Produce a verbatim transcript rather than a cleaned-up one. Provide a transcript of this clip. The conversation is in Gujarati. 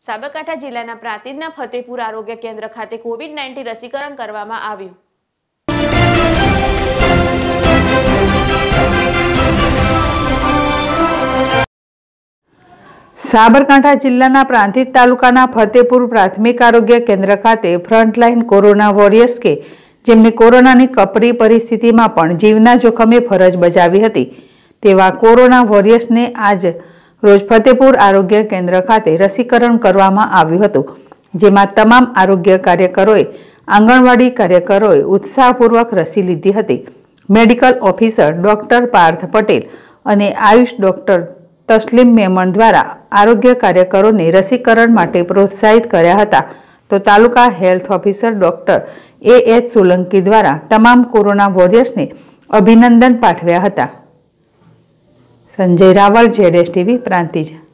સાબરકાંઠા જિલ્લાના પ્રાંતિજના ફતેપુર આરોગ્ય કેન્દ્ર ખાતે કોવિડ નાઇન્ટીન રસીકરણ કરવામાં આવ્યું। સાબરકાંઠા જિલ્લાના પ્રાંતિજ તાલુકાના ફતેપુર પ્રાથમિક આરોગ્ય કેન્દ્ર ખાતે ફ્રન્ટલાઇન કોરોના વોરિયર્સ કે જેમની કોરોનાની કપરી પરિસ્થિતિમાં પણ જીવના જોખમે ફરજ બજાવી હતી તેવા કોરોના વોરિયર્સને આજ રોજ ફતેપુર આરોગ્ય કેન્દ્ર ખાતે રસીકરણ કરવામાં આવ્યું હતું, જેમાં તમામ આરોગ્ય કાર્યકરોએ આંગણવાડી કાર્યકરોએ ઉત્સાહપૂર્વક રસી લીધી હતી। Medical officer doctor Parth Patel અને આયુષ ડોક્ટર તસ્લીમ મેમણ દ્વારા આરોગ્ય કાર્યકરોને રસીકરણ માટે પ્રોત્સાહિત કર્યા હતા, તો taluka health officer doctor A H Solanki દ્વારા તમામ કોરોના વોરિયર્સને અભિનંદન પાઠવ્યા હતા। Sanjay Raval, Z S TV, Prantij.